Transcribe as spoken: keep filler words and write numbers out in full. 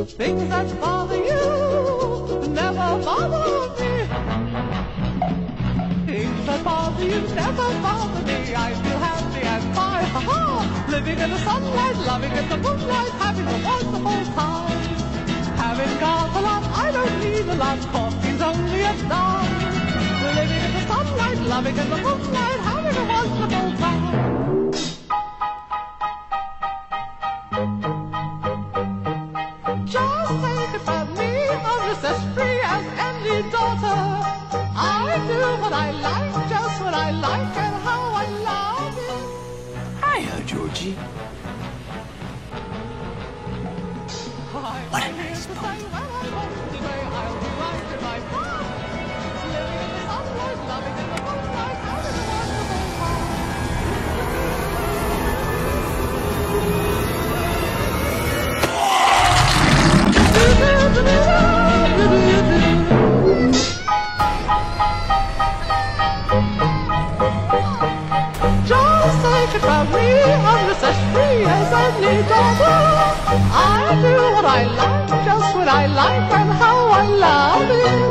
things that bother you never bother me. Things that bother you never bother me. I feel happy and fine, ha-ha. Living in the sunlight, loving in the moonlight, having a wonderful time. Having got a lot, I don't need a lot, coffee's only a dime. Living in the sunlight, loving in the moonlight, having a wonderful time. Just think about me, I'm just as free as any daughter. I do what I like, just what I like, and how I love it. Hiya, Georgie. What a nice boat. Just think about me, I'm just as free as any daughter. I do what I like, just what I like, and how I love it.